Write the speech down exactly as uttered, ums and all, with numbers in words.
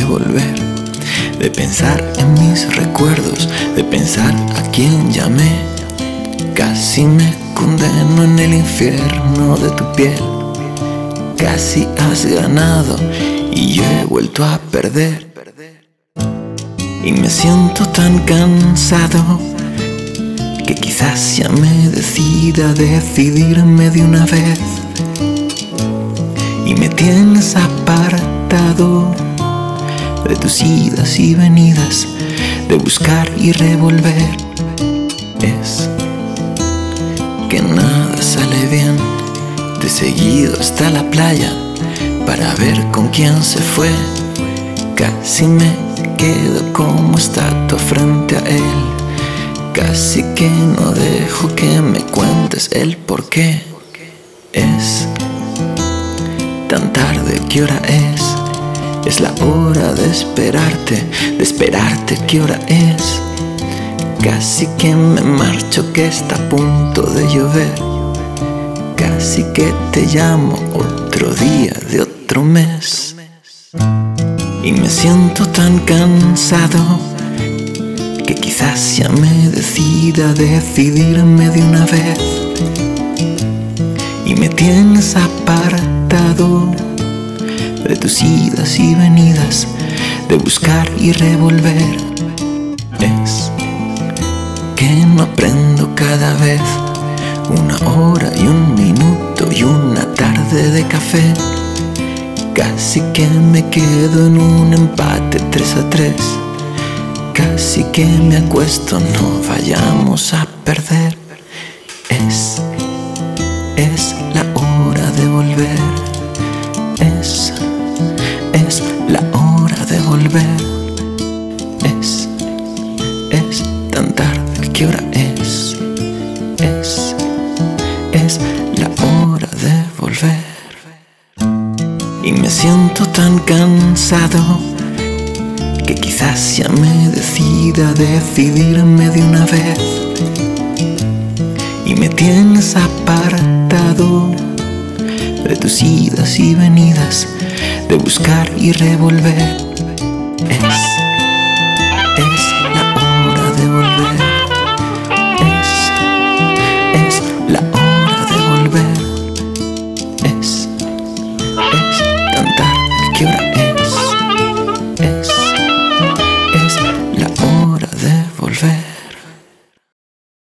volver, de pensar en mis recuerdos, de pensar a quién llamé. Casi me condeno en el infierno de tu piel. Casi has ganado y yo he vuelto a perder. Y me siento tan cansado que quizás ya me decida decidirme de una vez. Y me tienes apartado de tus idas y venidas, de buscar y revolver. Es que nada sale bien, de seguido hasta la playa para ver con quién se fue. Casi me quedo como estatua frente a él. Casi que no dejo que me cuentes el porqué. Es tan tarde, ¿qué hora es? Es la hora de esperarte, de esperarte, ¿qué hora es? Casi que me marcho, que está a punto de llover. Casi que te llamo otro día de otro mes. Y me siento tan cansado que quizás ya me decida decidirme de una vez. Y me tienes apartado de tus idas y venidas, de buscar y revolver. Es que no aprendo cada vez una hora y un minuto y una tarde de café. Casi que me quedo en un empate tres a tres. Casi que me acuesto, no vayamos a perder. Es, es la hora de volver. Es, es la hora de volver. Es, es tan tarde, ¿qué hora es? Es, es la hora de volver. Y me siento tan cansado que quizás ya me decida decidirme de una vez. Y me tienes apartado de tus idas y venidas, de buscar y revolver. Es